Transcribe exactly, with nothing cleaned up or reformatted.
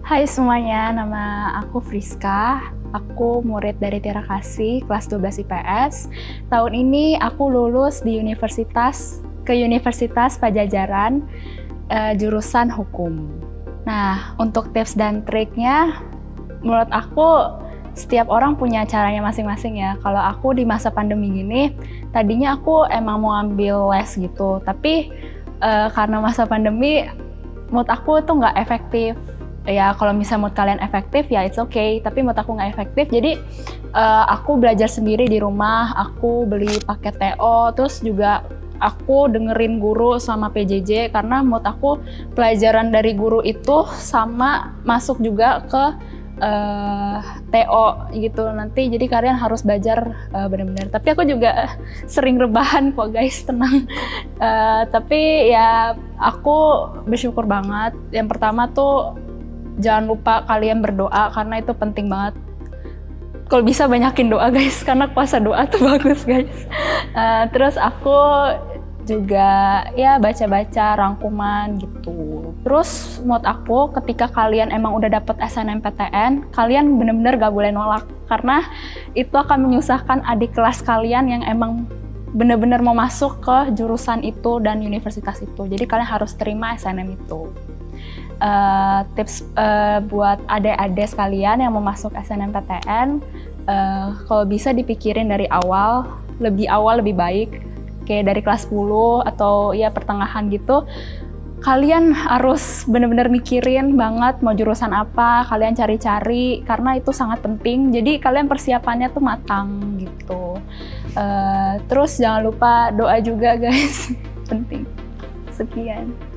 Hai semuanya, nama aku Friska. Aku murid dari Tiara Kasih, kelas dua belas I P S. Tahun ini aku lulus di Universitas ke Universitas Pajajaran, eh, jurusan Hukum. Nah, untuk tips dan triknya, menurut aku setiap orang punya caranya masing-masing ya. Kalau aku di masa pandemi gini, tadinya aku emang mau ambil les gitu, tapi eh, karena masa pandemi, menurut aku tuh nggak efektif. Ya kalau misalnya mood kalian efektif ya it's okay, tapi mood aku nggak efektif, jadi uh, aku belajar sendiri di rumah. Aku beli paket T O, terus juga aku dengerin guru sama P J J, karena mood aku pelajaran dari guru itu sama masuk juga ke uh, T O gitu nanti, jadi kalian harus belajar uh, benar-benar. Tapi aku juga sering rebahan kok guys, tenang. Uh, tapi ya aku bersyukur banget. Yang pertama tuh jangan lupa kalian berdoa, karena itu penting banget. Kalau bisa banyakin doa guys, karena puasa doa tuh bagus guys. Uh, terus aku juga ya baca-baca rangkuman gitu. Terus menurut aku ketika kalian emang udah dapet S N M P T N, kalian bener-bener gak boleh nolak, karena itu akan menyusahkan adik kelas kalian yang emang bener-bener mau masuk ke jurusan itu dan universitas itu. Jadi kalian harus terima S N M itu. Uh, tips uh, buat adik-adik sekalian yang mau masuk S N M P T N, uh, kalau bisa dipikirin dari awal, lebih awal lebih baik, kayak dari kelas sepuluh atau ya pertengahan gitu. Kalian harus bener-bener mikirin banget mau jurusan apa, kalian cari-cari, karena itu sangat penting. Jadi kalian persiapannya tuh matang gitu. Uh, terus jangan lupa doa juga guys, penting. Sekian.